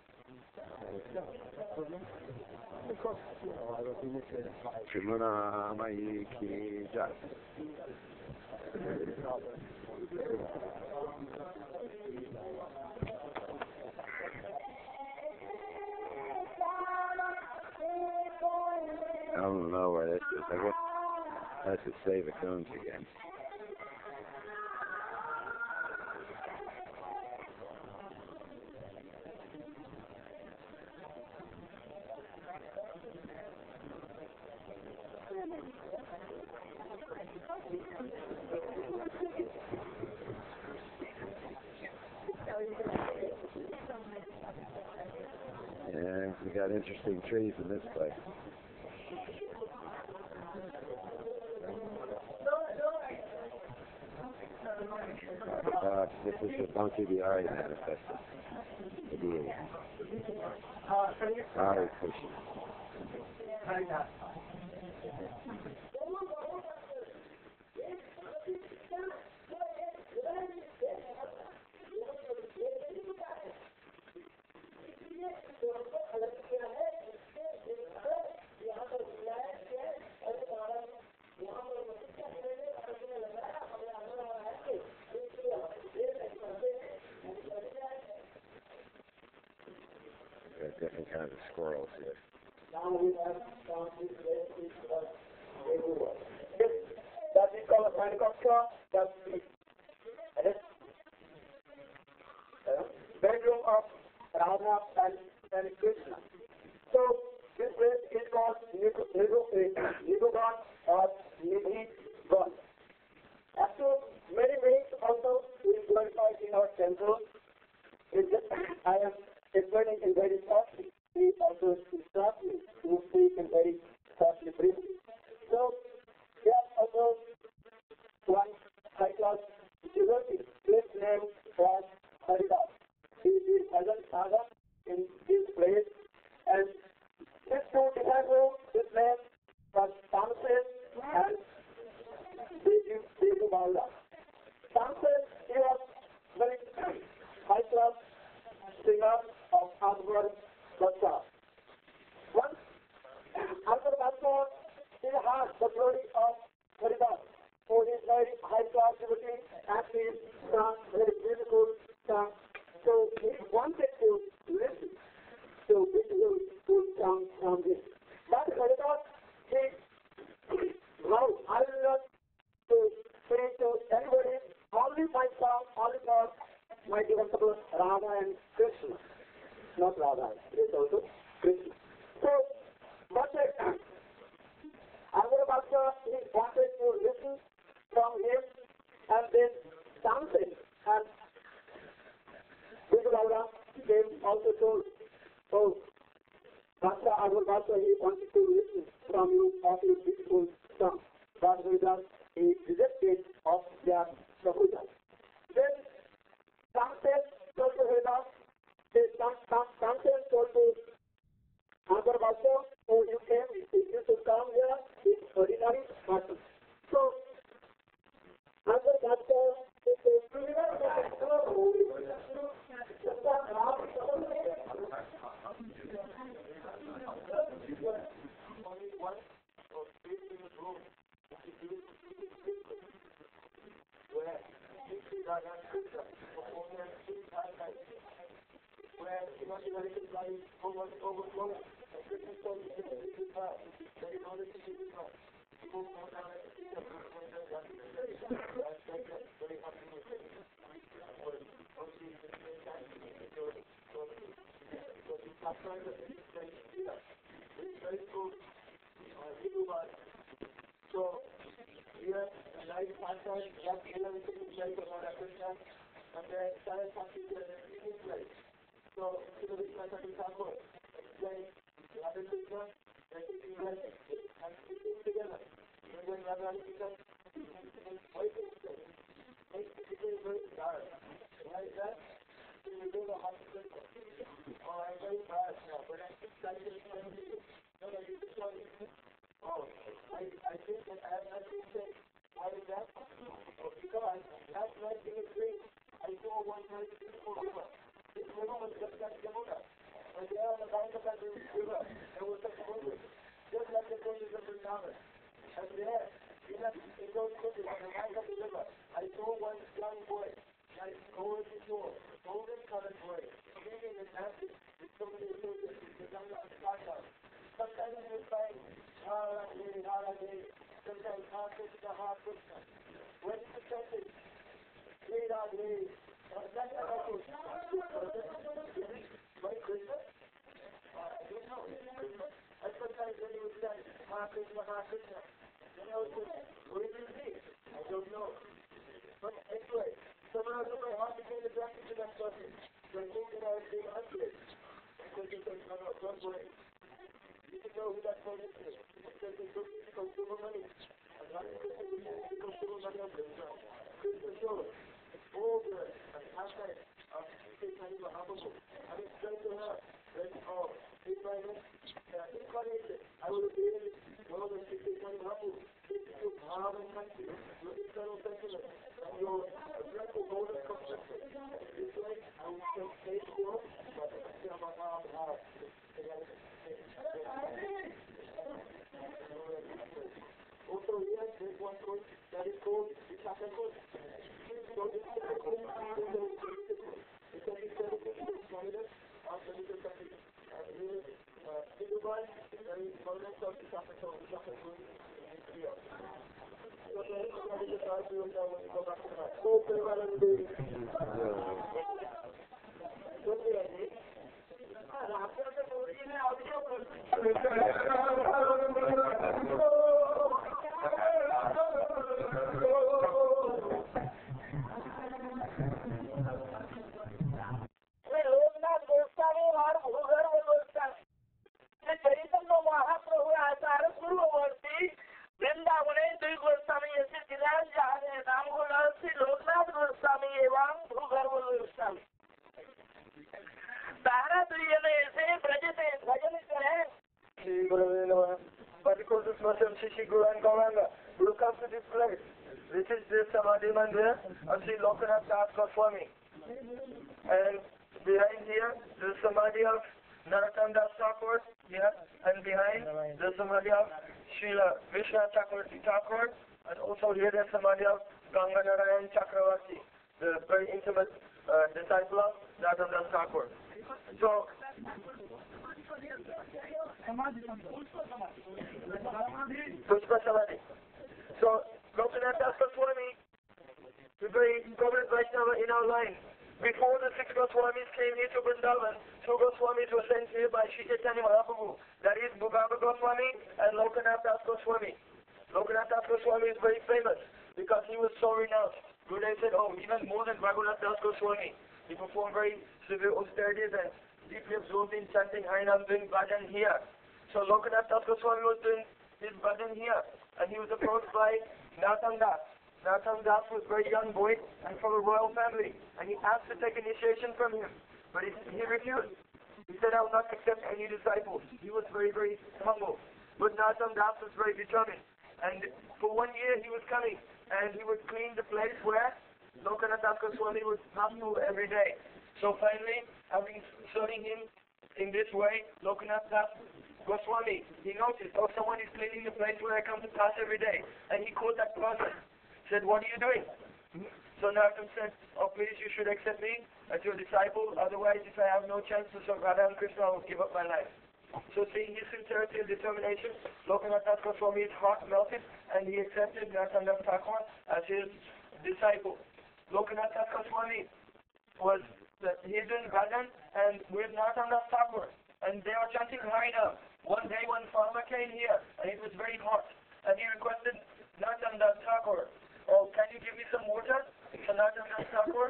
Shrimana Mai Ki Jai. I don't know where this is. I guess that's to save it tunes again. Yeah, we got interesting trees in this place. This is the Bhakti Bihari manifesto. Hare Krishna. Different kinds of squirrels here. That is called a Pankasha. That's the bedroom of Radha and Krishna. So this place is called Nirugan or Nidhi-gan. After many meanings also we glorified in our temple. I am explaining in very softly. He also instructs me to speak in very softly briefly. So, here also one high-class devotee. His name was Haridas. He is as an saga in this place, and his two disciples, his name was Samson and Devu Bala. Samson, he was very high-class singer of Akbar Bacha. Once Akbar Bacha he had the glory of Haridas, who is very high-class devotee and he sang very beautiful song. So he wanted to listen to beautiful song from this. But Haridas, he vowed, I will not to sing to anybody, only my song, only for my devotees Radha and Krishna. Not Radha, it is also Krishna. So, but Akbar Bacha, he wanted to listen from him, and then Samson and Devu came also told, oh, Bacha, Akbar Bacha, he wanted to listen from you of your beautiful song. But Haridas, he rejected of their proposal. Then Samson told to Haridas, Samson told to Akbar Bacha, oh, you came, if you should come here, it's ordinary person. So, Akbar Bacha, where So, here, life passes, just 11 seconds life about a Krishna, and then 7 passes in his life. So, to the Krishna Thakur, explain Radha Krishna, and keeping life, and keeping together. And then Radha Krishna, and wife is there. And keeping very dark. Like that, you will go to the hospital. Oh, I'm very bad now, but I think that is my reason. No, no, you just want to. Oh, I think that I have nothing to say. Why is that? Because last night in a dream, I saw one very beautiful river. This river was just like Yamuna. And there on the bank of that river, there was a Samudra, just like the places of Vrindavan. And there, in those places, on the bank of the river, I saw one young boy, like golden shore, golden colored boy, swimming in dancing with so many children, with young Saka. Sometimes he was saying, Hare, sometimes Hare Krishna. When he said it, Hare, that's what I thought. Why Krishna? I don't know. And sometimes when he would say, Hare Krishna, then I would say, what did you mean? I don't know. But anyway, someone else in my heart became attracted to that person. So I think that I was being unfair. And Krishna said, no, don't worry. You can know who that person is. Because he took consumer money. And not consumer money of Krishna. Krishna showed all the aspect of Chaitanya Mahaprabhu. And he said to her, if I had incarnated, I would have been one of the Chaitanya Mahaprabhu. You have and country, your internal sentiment, and your dreadful motive conception. This way, I would say to you, but I feel my mom has. Also here, there's one code that is called the chapter code. So this is the code it can be said after this is something Dubai, there is government of the chapter code is here. So there is a chart to look when you go back to the house. So prevalent baby. Don't be angry. Guru comes to this place. This is the Samadhi Mandir of Sri Lokanath Das Goswami. And behind here, the Samadhi of Narottam Das Thakur, here, and behind the Samadhi of Srila Vishwanath Chakravarti Thakur, and also here the Samadhi of Ganga Narayan Chakravarti, the very intimate disciple of Narottam Das Thakur. So, Pushpa Samadhi. So, Lokanath Das Goswami, the very prominent Vaishnava in our line. Before the 6 Goswamis came here to Vrindavan, 2 Goswamis were sent here by Sri Chaitanya Mahaprabhu. That is Bhugaba Goswami and Lokanath Das Goswami. Lokanath Das Goswami is very famous because he was so renowned. Gurudev said, oh, even more than Raghunath Das Goswami. He performed very severe austerities and deeply absorbed in chanting Harinam, doing bhajan here. So Lokanath Das Goswami was doing his bhajan here. And he was approached by Narottam Das. Narottam Das was a very young boy and from a royal family. And he asked to take initiation from him. But he refused. He said, I will not accept any disciples. He was very, very humble. But Narottam Das was very determined. And for 1 year he was coming. And he would clean the place where Lokanath Das Goswami would pass through every day. So finally, having serving him in this way, Lokanath Das Goswami, he noticed, oh, someone is cleaning the place where I come to pass every day. And he called that person. Said, what are you doing? So Narottam said, oh, please, you should accept me as your disciple. Otherwise, if I have no chance to serve Radha and Krishna, I will give up my life. So seeing his sincerity and determination, Lokanath Das Goswami's heart melted and he accepted Narottam Das Thakur as his disciple. Lokanath Das Goswami he is in Bhajan and with Narottam Das Thakur and they were chanting Harinam. One day one farmer came here and it was very hot and he requested Narottam Das Thakur, oh, can you give me some water? So Narottam Das Thakur,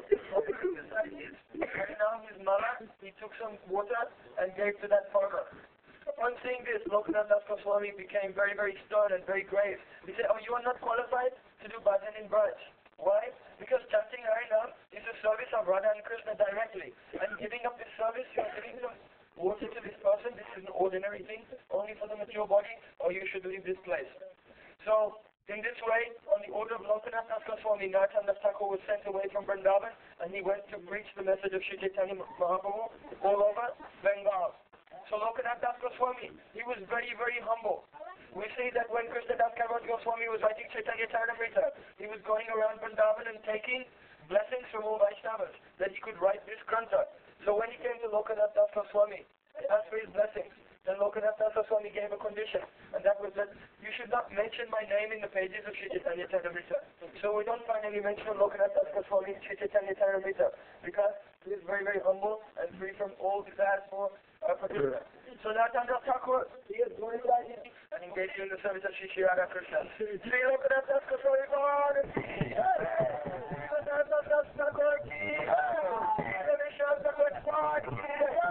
his mala, he took some water and gave to that farmer. On seeing this, Lokanath Das Goswami became very, very stern and very grave. He said, oh, you are not qualified to do bhajan in Braj. Why? Because chanting Harinam is a service of Radha and Krishna directly. And giving up this service, you are giving some water to this person. This is an ordinary thing, only for the mature body, or you should leave this place. So, in this way, on the order of Lokanath Das Goswami, Narottam Das Thakur was sent away from Vrindavan, and he went to preach the message of Sri Chaitanya Mahaprabhu all over Bengal. So Lokanath Das Goswami, he was very, very humble. We see that when Krishnadas Kaviraj Goswami was writing Chaitanya Charitamrita, he was going around Vrindavan and taking blessings from all Vaishnavas, that he could write this Grantha. So when he came to Lokanath Das Goswami and asked for his blessings, then Lokanath Das Goswami gave a condition, and that was that you should not mention my name in the pages of Sri Chaitanya Charitamrita. So we don't find any mention of Lokanath Das Goswami in Sri Chaitanya Charitamrita, because he is very, very humble and free from all desires for participants. So Narottam Das Thakur, he is glorified and engaged in the service of Sri Radha Krishna. Sri Lokanath Das Goswami God, Narottam Das Thakur ki, Vishal Thakur God ki,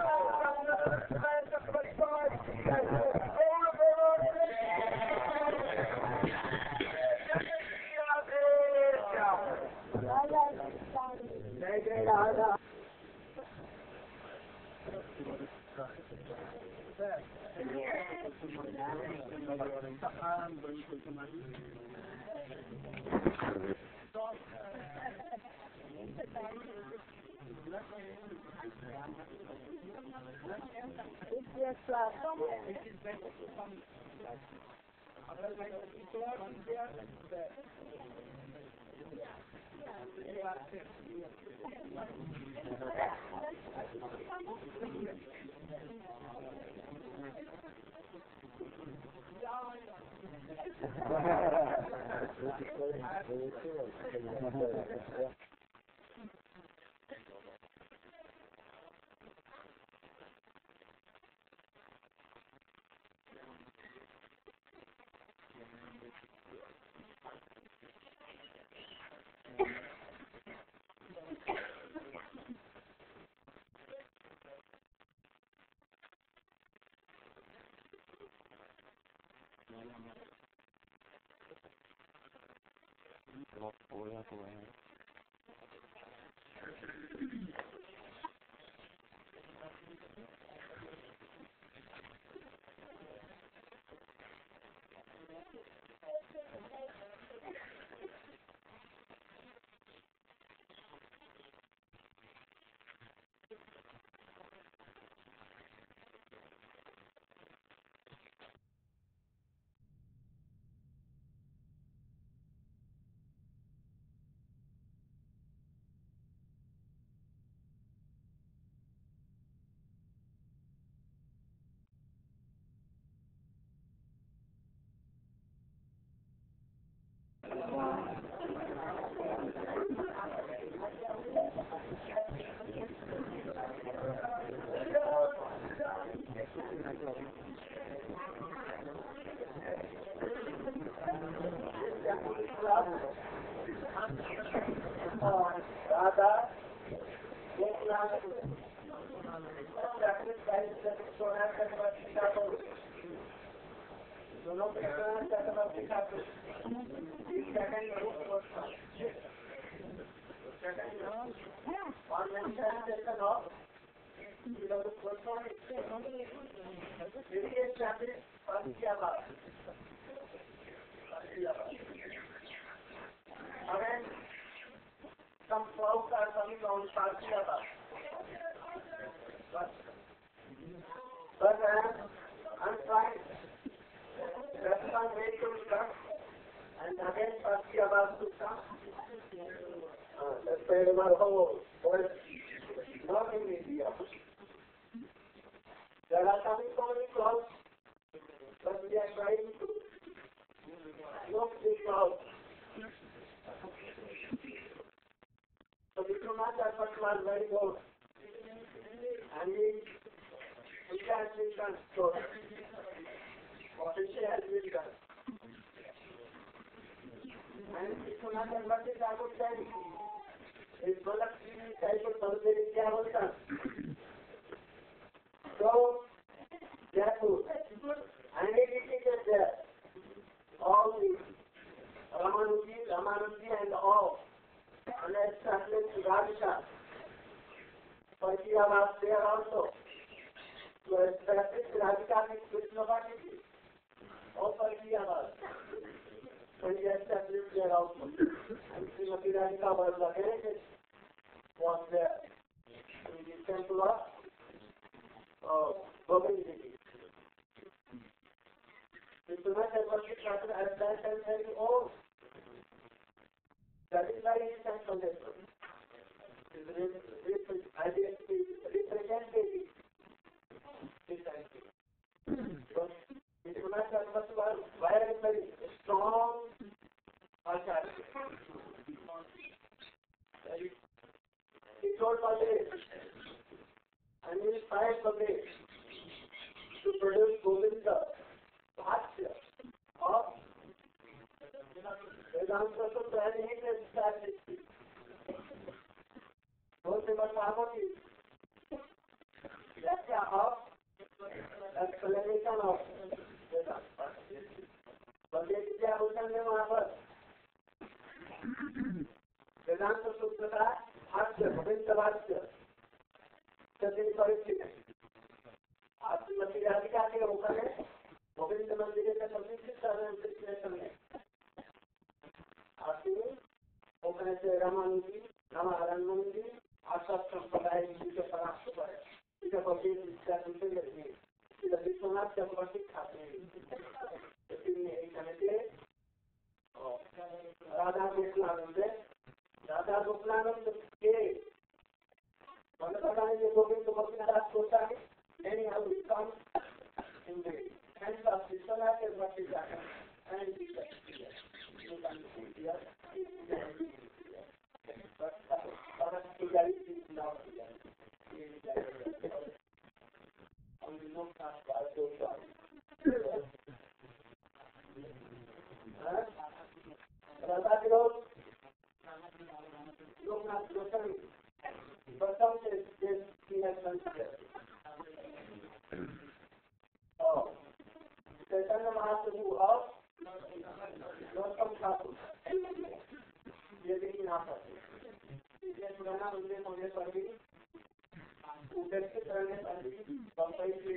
some folks are coming on Shakshiyata. But I'm trying. That's one way to start. And again, Shakshiyata to come. Let's say about whole, but not in India. There are coming so many clouds, but we are trying to look these clouds. So we do not have much one very good. And we can't be controlled. What is it has been done? And we do not have much I would say. It's one of the type of something in Japan. So, therefore, and it is there. All the Ramanuji and all. And let's translate to Radhika. For she was there also. So establish Radhika means Krishna Bhakti. All for she was. So he established there also. And Srimati Radhika was located, was there in the temple of Govind Devi. Vishwanath had worshipped Radha at that time very old. That is why he is transcendental. Representative. So, Vishwanath was very strong acharya. He told Baladev, and he inspired Baladev to produce Govinda Bhakya of Vedanta to playing and statistics. Those who must have of explanation of Vedanta. Baladev is there Vedanta Sutra का भाष्य गोविंद भाष्य सभी परिस्थिति आप श्रीमती राधिका के ऊपर है गोविंद मंदिर का संस्कृत विश्लेषण है आप ऊपर से रामानुजी रामानंदी आशा संप्रदाय के परास्त पर इसे गोविंद का संस्कृत है इसे विश्वनाथ चक्रवर्ती खाते हैं इसलिए एक समय से राधा कृष्णानंद राधा गोपलानंद के मनोकानंद Govind Gopinath Goswami many have become in the hands of Vishwanath and Bhaktisiddhanta and you can see here but Pujari is now here only no caste by those Radha Girod Loknath Goswami, but some says he has considered. Oh, Chaitanya Mahaprabhu of Gautam Thakur. ये भी नहीं आता ये पुराना उल्लेख होने पर भी उपेक्षित रहने पर भी बम्बई से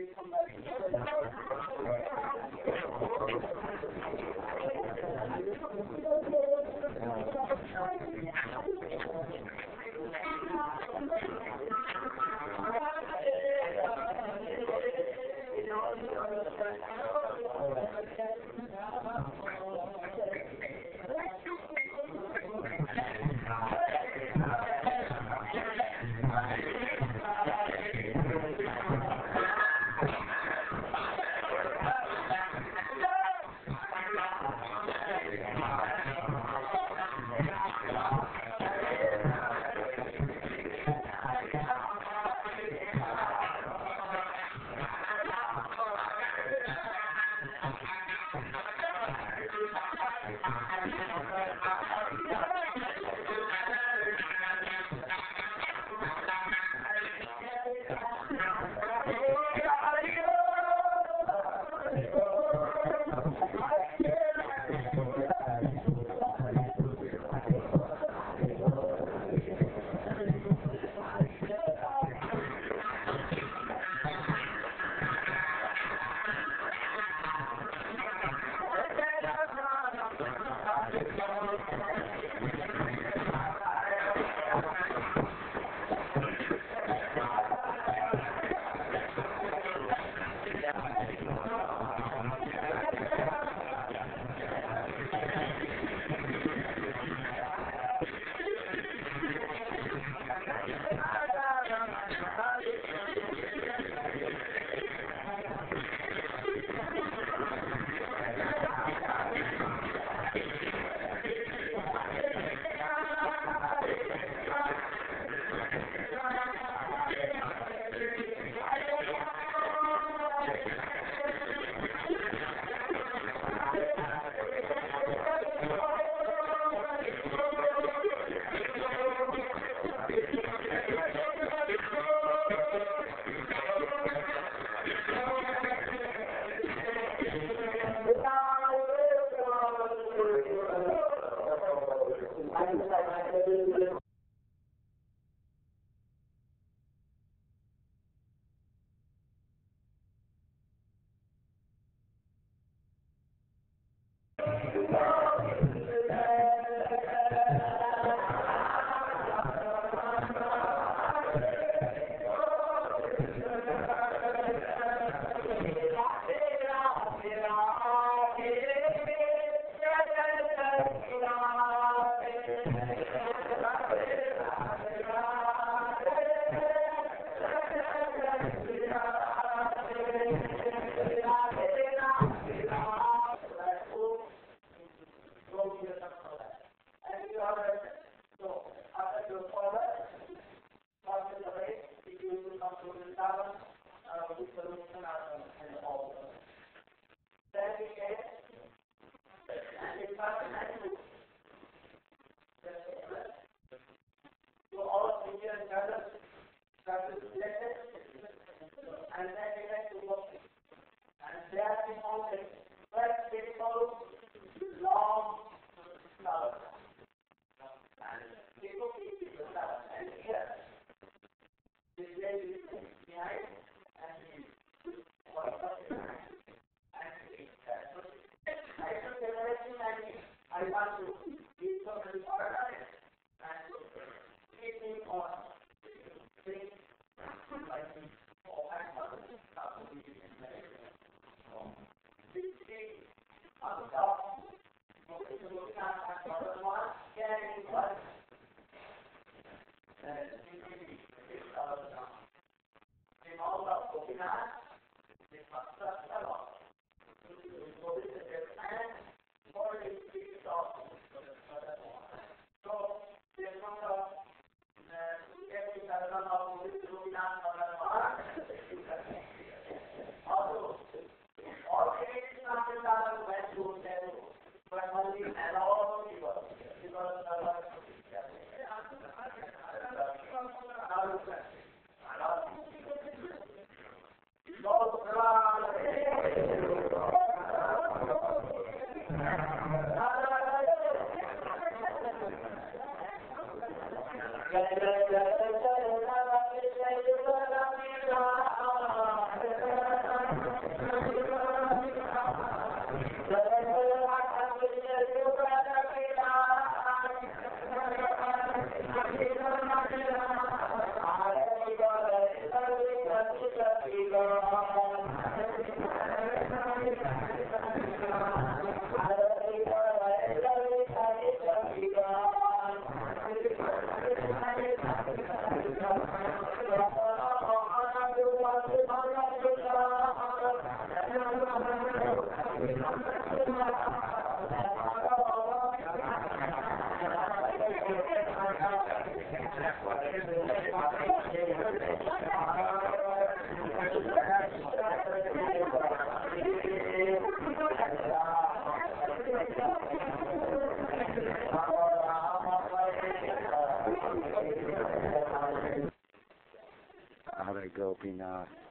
Radha Gopinath.